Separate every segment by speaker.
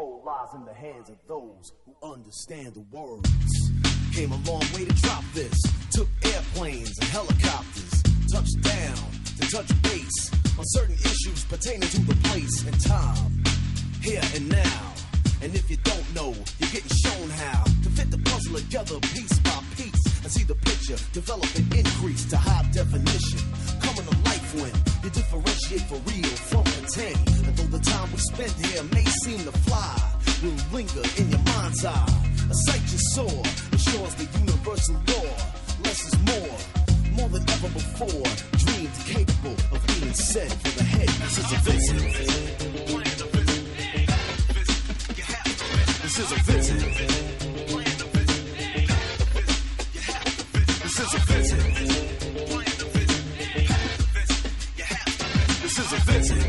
Speaker 1: control lies in the hands of those who understand the words. Came a long way to drop this. Took airplanes and helicopters, touched down to touch base on certain issues pertaining to the place and time, here and now. And if you don't know, you're getting shown how to fit the puzzle together piece by piece and see the picture develop and increase to high definition. Coming to life when you differentiate for real from pretend. And though the time we spent here may seem to fly, will linger in your mind's eye. A sight you saw ensures the universal law. Less is more than ever before. Dreams capable of being said for the head. This is a visit. This is a visit. This is a visit. This is a visit.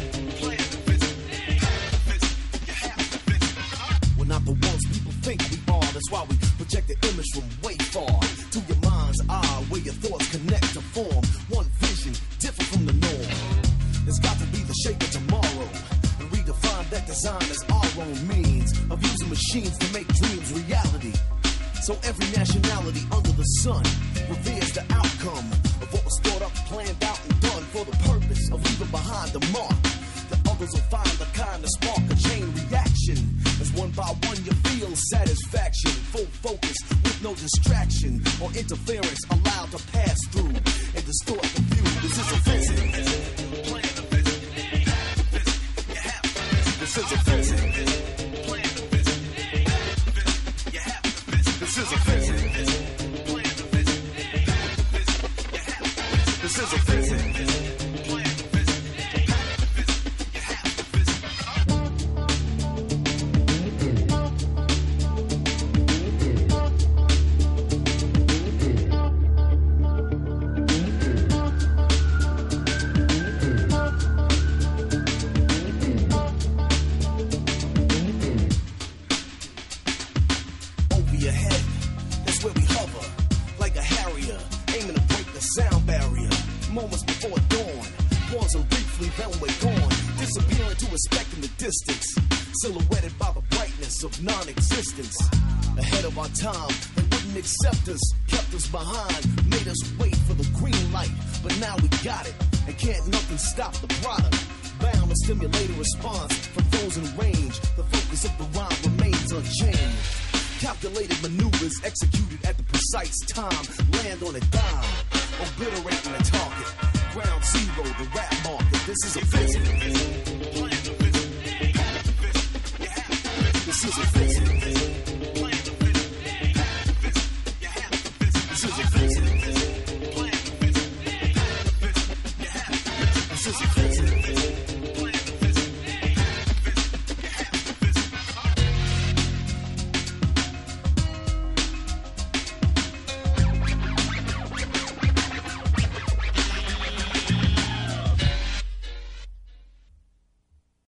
Speaker 1: We're not the ones people think we are. That's why we project the image from way far to your mind's eye, where your thoughts connect to form one vision different from the norm. There's got to be the shape of tomorrow. Redefine that design as our own means of using machines to make dreams reality. So every nationality under the sun reveres the outcome of what was thought up, planned out, and done for the purpose of leaving behind the mark. The others will find the kind of spark a chain reaction. As one by one you feel satisfaction, full focus with no distraction or interference allowed to pass through and distort the view. This is a visit. This is a visit. Plan to visit. You have to visit. This is a visit. Plan to visit. You have to visit. This is a visit. Plan to visit. You have to visit. Moments before dawn, pausing briefly, then we're gone, disappearing to a speck in the distance, silhouetted by the brightness of non-existence. Ahead of our time, they wouldn't accept us, kept us behind, made us wait for the green light, but now we got it, and can't nothing stop the product. Bound to stimulate a response from those in range. The focus of the rhyme remains unchanged. Calculated maneuvers executed at the precise time, land on a dime, obliterating the target. Ground zero, the rap market. This is a visit. Plan to visit. You have to visit. This is a visit. Plan to visit. You have to visit. You have to visit. This is a visit.